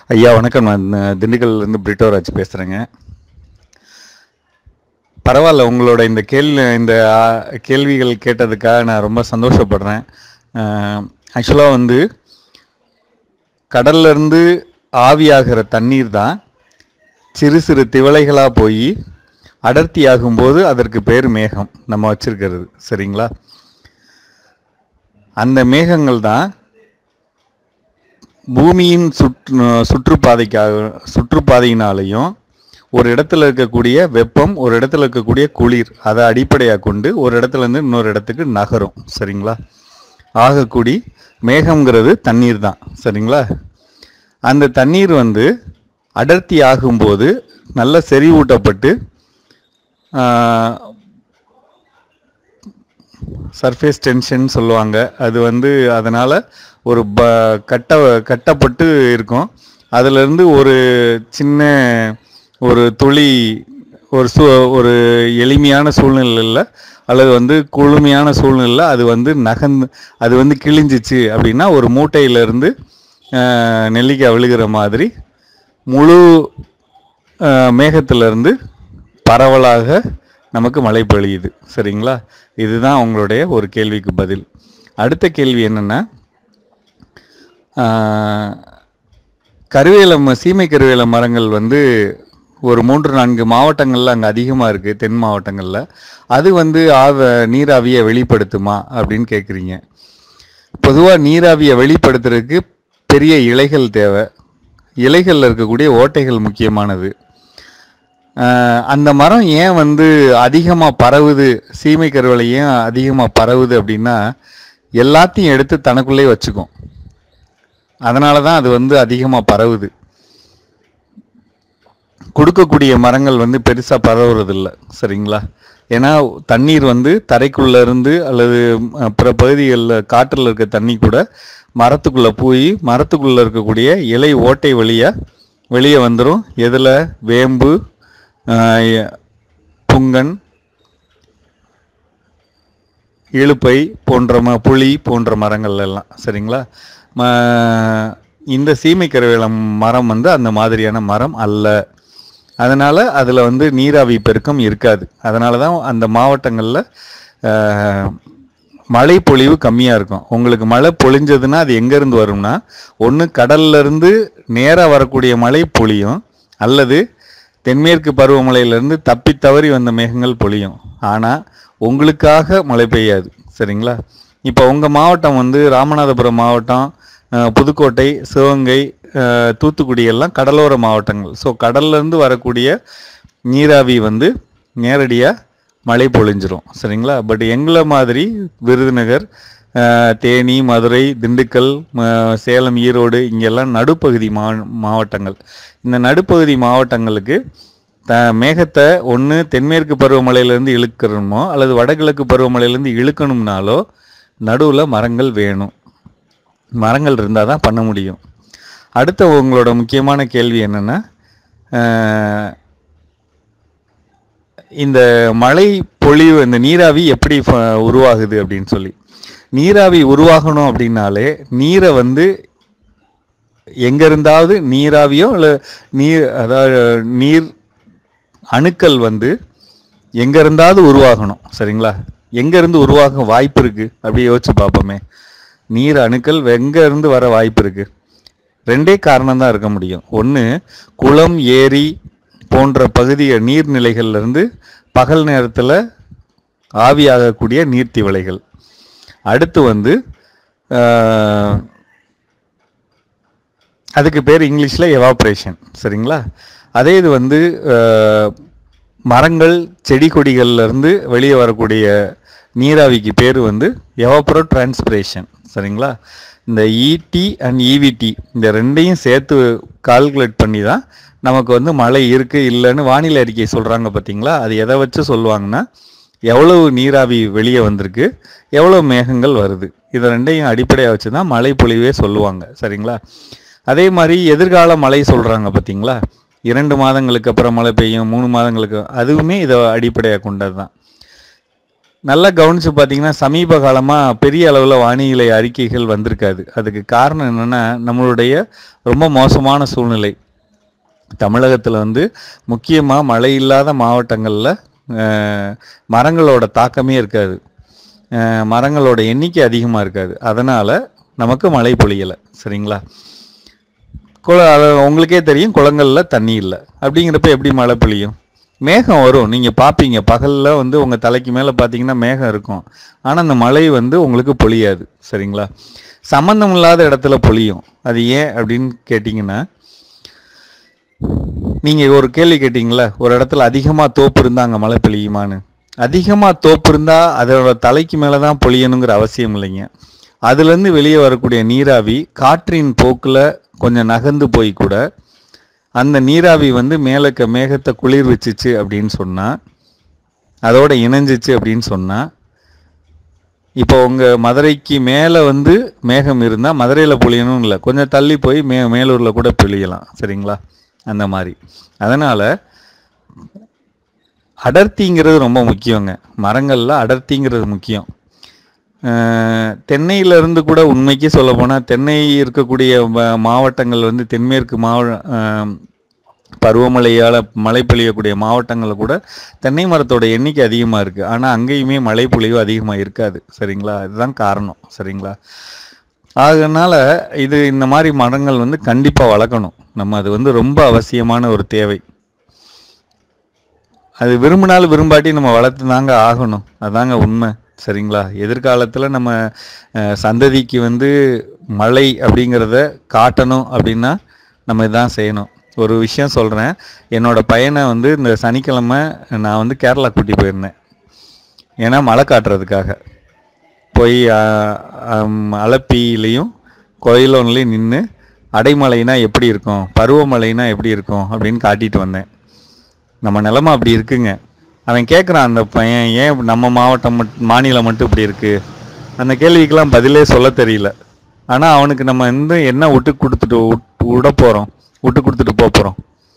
ஐயா வணக்கம். நான் திண்டுக்கல்லேருந்து பிரிட்டோராஜ் பேசுகிறேங்க. பரவாயில்ல, உங்களோட இந்த கேள்விகள் கேட்டதுக்காக நான் ரொம்ப சந்தோஷப்படுறேன். ஆக்சுவலாக வந்து கடல்லேருந்து ஆவியாகிற தண்ணீர் தான் சிறு சிறு திவலைகளாக போய் அடர்த்தி ஆகும்போது அதற்கு பேர் மேகம் நம்ம வச்சிருக்கிறது. சரிங்களா? அந்த மேகங்கள் தான் பூமியின் சுற்றுப்பாதையினாலையும் ஒரு இடத்துல இருக்கக்கூடிய வெப்பம், ஒரு இடத்துல இருக்கக்கூடிய குளிர், அதை அடிப்படையாக கொண்டு ஒரு இடத்துல இருந்து இன்னொரு இடத்துக்கு நகரும். சரிங்களா? ஆகக்கூடி மேகம்ங்கிறது தண்ணீர் தான். சரிங்களா? அந்த தண்ணீர் வந்து அடர்த்தி ஆகும்போது நல்ல செறிவூட்டப்பட்டு சர்ஃபேஸ் டென்ஷன் சொல்லுவாங்க. அது வந்து அதனால் ஒரு கட்டப்பட்டு இருக்கும். அதிலிருந்து ஒரு சின்ன ஒரு துளி ஒரு எளிமையான சூழ்நிலையில் அல்லது வந்து குளுமையான சூழ்நிலையில் அது வந்து கிழிஞ்சிச்சு அப்படின்னா ஒரு மூட்டையிலேருந்து நெல்லிக்காய் விழுகிற மாதிரி முழு மேகத்திலிருந்து பரவலாக நமக்கு மழை பொழியுது. சரிங்களா? இதுதான் உங்களுடைய ஒரு கேள்விக்கு பதில். அடுத்த கேள்வி என்னென்னா, சீமை கருவேல மரங்கள் வந்து ஒரு 3-4 மாவட்டங்களில் அங்கே அதிகமாக இருக்குது, தென் மாவட்டங்களில். அது வந்து நீராவியை வெளிப்படுத்துமா அப்படின்னு கேட்குறீங்க. பொதுவாக நீராவியை வெளிப்படுத்துறதுக்கு பெரிய இலைகள் தேவை. இலைகளில் இருக்கக்கூடிய ஓட்டைகள் முக்கியமானது. அந்த மரம் ஏன் வந்து அதிகமாக பரவுது, சீமை கருவேலை ஏன் அதிகமாக பரவுது அப்படின்னா, எல்லாத்தையும் எடுத்து தனக்குள்ளே வச்சுக்கும். அதனால தான் அது வந்து அதிகமாக பரவுது. கொடுக்கக்கூடிய மரங்கள் வந்து பெருசாக பரவுறதில்லை. சரிங்களா? ஏன்னா தண்ணீர் வந்து தரைக்குள்ளே இருந்து அல்லது பிற பகுதிகளில் காற்றில் இருக்க தண்ணி கூட மரத்துக்குள்ளே போய் மரத்துக்குள்ளே இருக்கக்கூடிய இலை ஓட்டை வெளியே வந்துடும். எதில்? வேம்பு, புங்கன், இழுப்பை போன்ற புளி போன்ற மரங்கள் எல்லாம். சரிங்களா? இந்த சீமை கருவேல மரம் வந்து அந்த மாதிரியான மரம் அல்ல. அதனால் அதில் வந்து நீராவி பெருக்கம் இருக்காது. அதனால தான் அந்த மாவட்டங்களில் மழை பொழிவு கம்மியாக இருக்கும். உங்களுக்கு மழை பொழிஞ்சதுன்னா அது எங்கேருந்து வரும்னா, ஒன்று கடல்லேருந்து நேராக வரக்கூடிய மழை பொழியும், அல்லது தென்மேற்கு பருவமழையிலேருந்து தப்பி தவறி வந்த மேகங்கள் பொழியும். ஆனால் உங்களுக்காக மழை பெய்யாது. சரிங்களா? இப்போ உங்கள் மாவட்டம் வந்து ராமநாதபுரம் மாவட்டம், புதுக்கோட்டை, சிவகங்கை, தூத்துக்குடி எல்லாம் கடலோர மாவட்டங்கள். ஸோ கடல்லேருந்து வரக்கூடிய நீராவி வந்து நேரடியாக மழை பொழிஞ்சிரும். சரிங்களா? பட் எங்களை மாதிரி விருதுநகர், தேனி, மதுரை, திண்டுக்கல், சேலம், ஈரோடு இங்கெல்லாம் நடுப்பகுதி மாவட்டங்கள். இந்த நடுப்பகுதி மாவட்டங்களுக்கு மேகத்தை ஒன்று தென்மேற்கு பருவமழையிலேருந்து இழுக்கணுமோ அல்லது வடகிழக்கு பருவமழையிலேருந்து இழுக்கணும்னாலோ நடுவில் மரங்கள் வேணும். மரங்கள் இருந்தால் தான் பண்ண முடியும். அடுத்த உங்களோட முக்கியமான கேள்வி என்னென்னா, இந்த மழை பொழிவு, இந்த நீராவி எப்படி உருவாகுது அப்படின்னு சொல்லி. நீராவி உருவாகணும் அப்படின்னாலே நீரை வந்து எங்கிருந்தாவது நீராவியோ இல்லை நீர் அணுக்கள் வந்து எங்கிருந்தாவது உருவாகணும். சரிங்களா? எங்கேருந்து உருவாக வாய்ப்பு இருக்குது அப்படி யோசிச்சு பார்ப்போமே. நீர் அணுக்கள் எங்கேருந்து வர வாய்ப்பு இருக்குது? 2 காரணம் தான் இருக்க முடியும். ஒன்று, குளம், ஏரி போன்ற நீர்நிலைகள்லேருந்து பகல் நேரத்தில் ஆவியாகக்கூடிய நீர்த்திவளைகள். அடுத்து வந்து அதுக்கு பேர் இங்கிலீஷில் எவாப்ரேஷன். சரிங்களா? அதே இது வந்து மரங்கள், செடி கொடிகள்லேருந்து வெளியே வரக்கூடிய நீராவிக்கு பேர் வந்து எவாப்ரோ டிரான்ஸ்பிரேஷன். சரிங்களா? இந்த இடி அண்ட் இவிடி இந்த 2ஐயும் சேர்த்து கால்குலேட் பண்ணி தான் நமக்கு வந்து மழை இருக்குது இல்லைன்னு வானிலை அறிக்கை சொல்கிறாங்க. பார்த்தீங்களா? அது எதை வச்சு சொல்லுவாங்கன்னா, எவ்வளவு நீராவி வெளியே வந்திருக்கு, எவ்வளோ மேகங்கள் வருது, இதை 2ஐயும் அடிப்படையாக வச்சு தான் மழை பொழிவே சொல்லுவாங்க. சரிங்களா? அதே மாதிரி எதிர்கால மழை சொல்கிறாங்க. பார்த்தீங்களா? 2 மாதங்களுக்கு அப்புறம் மழை பெய்யும், 3 மாதங்களுக்கு, அதுவுமே இதை அடிப்படையாக கொண்டது தான். நல்லா கவனிச்சு பார்த்தீங்கன்னா சமீப காலமாக பெரிய அளவில் வானிலை அறிக்கைகள் வந்திருக்காது. அதுக்கு காரணம் என்னென்னா நம்மளுடைய ரொம்ப மோசமான சூழ்நிலை. தமிழகத்தில் வந்து முக்கியமாக மழை இல்லாத மாவட்டங்களில் மரங்களோட தாக்கமே இருக்காது, மரங்களோட எண்ணிக்கை அதிகமாக இருக்காது. அதனால் நமக்கு மழை பொழியலை. சரிங்களா? உங்களுக்கே தெரியும், குளங்களில் தண்ணி இல்லை. அப்படிங்கிறப்ப எப்படி மழை பொழியும்? மேகம் வரும், நீங்கள் பார்ப்பீங்க. பகலில் வந்து உங்கள் தலைக்கு மேலே பார்த்தீங்கன்னா மேகம் இருக்கும், ஆனால் அந்த மழை வந்து உங்களுக்கு பொழியாது. சரிங்களா? சம்மந்தம் இல்லாத இடத்துல பொழியும். அது ஏன் அப்படின்னு கேட்டிங்கன்னா, நீங்கள் ஒரு கேள்வி கேட்டிங்களா, ஒரு இடத்துல அதிகமாக தோப்பு இருந்தால் அங்கே மழை பொழியுமான்னு. அதிகமாக தோப்பு இருந்தால் அதோட தலைக்கு மேலே தான் பொழியணுங்கிற அவசியம் இல்லைங்க. அதுலேருந்து வெளியே வரக்கூடிய நீராவி காற்றின் போக்கில் கொஞ்சம் நகர்ந்து போய் கூட அந்த நீராவி வந்து மேலக்க மேகத்தை குளிர் வச்சிச்சு அப்படின்னு சொன்னால், அதோட இணைஞ்சிச்சு அப்படின்னு சொன்னால், இப்போ உங்கள் மதுரைக்கு மேலே வந்து மேகம் இருந்தால் மதுரையில் பொழியணும் இல்லை, கொஞ்சம் தள்ளி போய் மேலூரில் கூட பொழியலாம். சரிங்களா? அந்த மாதிரி. அதனால் அடர்த்திங்கிறது ரொம்ப முக்கியங்க. மரங்களில் அடர்த்திங்கிறது முக்கியம். தென்னையிலிருந்து கூட உண்மைக்கு சொல்ல போனால் தென்னை இருக்கக்கூடிய மாவட்டங்கள் வந்து தென்மேற்கு பருவமழையால் மழை பொழியக்கூடிய மாவட்டங்களில் கூட தென்னை மரத்தோட எண்ணிக்கை அதிகமாக இருக்குது. ஆனால் அங்கேயுமே மழை பொழிவு அதிகமாக இருக்காது. சரிங்களா? இதுதான் காரணம். சரிங்களா? அதனால் இந்த மாதிரி மரங்கள் வந்து கண்டிப்பாக வளர்க்கணும். நம்ம அது வந்து ரொம்ப அவசியமான ஒரு தேவை. அது விரும்பினாலும் விரும்பாட்டி நம்ம வளர்த்து தாங்க ஆகணும். அதாங்க உண்மை. சரிங்களா? எதிர்காலத்தில் நம்ம சந்ததிக்கு வந்து மழை அப்படிங்கிறத காட்டணும் அப்படின்னா நம்ம இதான் செய்யணும். ஒரு விஷயம் சொல்கிறேன். என்னோடய பையனை வந்து இந்த சனிக்கிழமை நான் வந்து கேரளா கூட்டி போயிருந்தேன். ஏன்னா மழை காட்டுறதுக்காக போய் அலப்பிலையும் கோயிலோன்லேயும் நின்று அடைமழைனா எப்படி இருக்கும், பருவமழைனா எப்படி இருக்கும் அப்படின்னு காட்டிட்டு வந்தேன். நம்ம நிலமை அப்படி இருக்குங்க. அவன் கேட்குறான், அந்த பையன், ஏன் நம்ம மாநிலம் மட்டும் இப்படி இருக்குது? அந்த கேள்விக்கெல்லாம் பதிலே சொல்ல தெரியல. ஆனால் அவனுக்கு நம்ம வந்து என்ன விட்டு கொடுத்துட்டு போகிறோம்.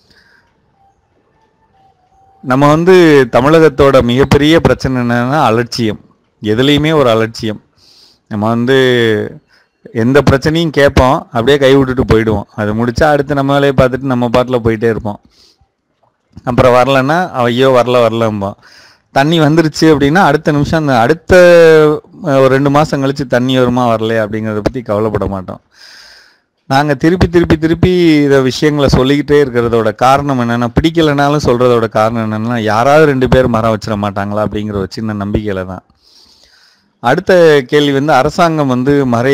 நம்ம வந்து தமிழகத்தோட மிகப்பெரிய பிரச்சனை என்னன்னா அலட்சியம். எதுலேயுமே ஒரு அலட்சியம். நம்ம வந்து எந்த பிரச்சனையும் கேட்போம், அப்படியே கை விட்டுட்டு போயிடுவோம். அது முடிச்சா அடுத்து நம்ம வேலையை பார்த்துட்டு நம்ம பாட்டில் போயிட்டே இருப்போம். அப்புறம் வரலன்னா ஐயோ வரலம்போம். தண்ணி வந்துருச்சு அப்படின்னா அடுத்த நிமிஷம் அடுத்த ஒரு 2 மாதம் கழித்து தண்ணி வருமா வரலையா அப்படிங்கிறத பற்றி கவலைப்பட மாட்டோம். நாங்கள் திருப்பி இதை விஷயங்களை சொல்லிக்கிட்டே இருக்கிறதோட காரணம் என்னென்னா, பிடிக்கலைனாலும் சொல்கிறதோட காரணம் என்னென்னா, யாராவது 2 பேர் மரம் வச்சிட மாட்டாங்களா அப்படிங்கிற ஒரு சின்ன நம்பிக்கையில் தான். அடுத்த கேள்வி வந்து அரசாங்கம் வந்து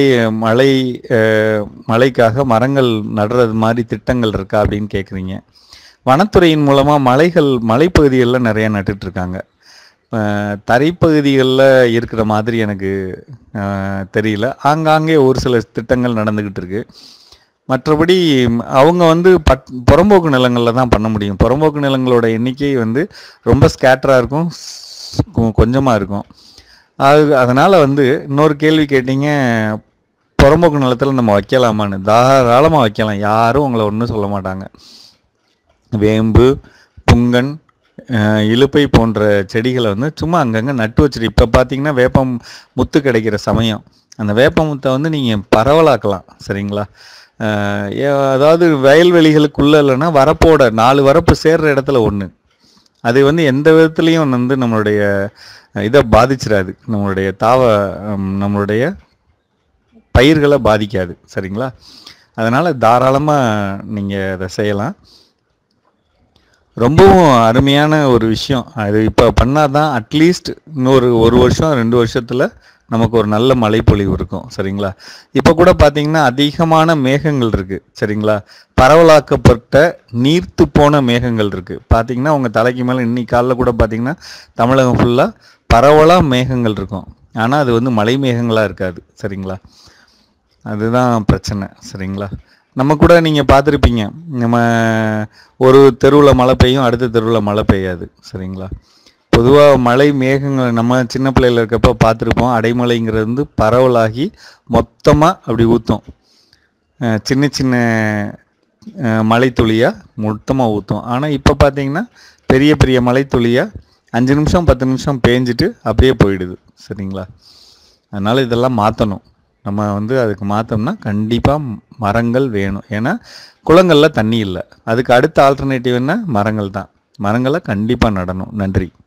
மழைக்காக மரங்கள் நடுறது மாதிரி திட்டங்கள் இருக்கா அப்படின்னு கேட்குறீங்க. வனத்துறையின் மூலமாக மலைப்பகுதிகளில் நிறைய நட்டுட்ருக்காங்க. தரைப்பகுதிகளில் இருக்கிற மாதிரி எனக்கு தெரியல. ஆங்காங்கே ஒரு சில திட்டங்கள் நடந்துக்கிட்டு இருக்கு. மற்றபடி அவங்க வந்து புறம்போக்கு நிலங்களில் தான் பண்ண முடியும். புறம்போக்கு நிலங்களோட எண்ணிக்கை வந்து ரொம்ப ஸ்கேட்டராக இருக்கும், கொஞ்சமாக இருக்கும். அதனால் வந்து இன்னொரு கேள்வி கேட்டீங்க, புறம்போக்கு நிலத்தில் நம்ம வைக்கலாமான்னு. தாராளமாக வைக்கலாம், யாரும் உங்களை ஒன்றும் சொல்ல மாட்டாங்க. வேம்பு, புங்கன், இலுப்பை போன்ற செடிகளை வந்து சும்மா அங்கங்கே நட்டு வச்சுட்டு, இப்போ பார்த்தீங்கன்னா வேப்பம் முத்து கிடைக்கிற சமயம், அந்த வேப்ப முத்தை வந்து நீங்கள் பரவலாக்கலாம். சரிங்களா? அதாவது வயல்வெளிகளுக்குள்ளே இல்லைன்னா வரப்போட 4 வரப்பு சேர்ற இடத்துல ஒன்று. அது வந்து எந்த விதத்துலேயும் வந்து நம்மளுடைய இதை பாதிச்சிடாது, நம்மளுடைய பயிர்களை பாதிக்காது. சரிங்களா? அதனால் தாராளமாக நீங்கள் அதை செய்யலாம். ரொம்பவும் அருமையான ஒரு விஷயம். அது இப்போ பண்ணால் தான் அட்லீஸ்ட் இன்னொரு 1 வருஷம் 2 வருஷத்தில் நமக்கு ஒரு நல்ல மழைப்பொழிவு இருக்கும். சரிங்களா? இப்போ கூட பார்த்தீங்கன்னா அதிகமான மேகங்கள் இருக்குது. சரிங்களா? பரவலாக்கப்பட்ட நீர்த்து போன மேகங்கள் இருக்குது. பார்த்தீங்கன்னா உங்கள் தலைக்கு மேலே இன்னைக்கு காலைல கூட பார்த்தீங்கன்னா தமிழகம் ஃபுல்லாக பரவலாக மேகங்கள் இருக்கும். ஆனால் அது வந்து மழை மேகங்களாக இருக்காது. சரிங்களா? அதுதான் பிரச்சனை. சரிங்களா? நம்ம கூட நீங்கள் பார்த்துருப்பீங்க, நம்ம ஒரு தெருவில் மழை பெய்யும், அடுத்த தெருவில் மழை பெய்யாது. சரிங்களா? பொதுவாக மழை மேகங்கள் நம்ம சின்ன பிள்ளையில் இருக்கப்போ பார்த்துருப்போம். அடைமழைங்கிறது வந்து பரவலாகி மொத்தமாக அப்படி ஊற்றும், சின்ன சின்ன மழை துளியாக மொத்தமாக ஊற்றும். ஆனால் இப்போ பார்த்தீங்கன்னா பெரிய பெரிய மழை துளியாக 5 நிமிஷம் 10 நிமிஷம் பேஞ்சிட்டு அப்படியே போயிடுது. சரிங்களா? அதனால் இதெல்லாம் மாற்றணும். நம்ம அதுக்கு மாற்றோம்னா கண்டிப்பாக மரங்கள் வேணும். ஏன்னா குளங்களில் தண்ணி இல்லை. அதுக்கு அடுத்த ஆல்டர்னேட்டிவ் என்ன? மரங்கள் தான். மரங்களை கண்டிப்பாக நடணும். நன்றி.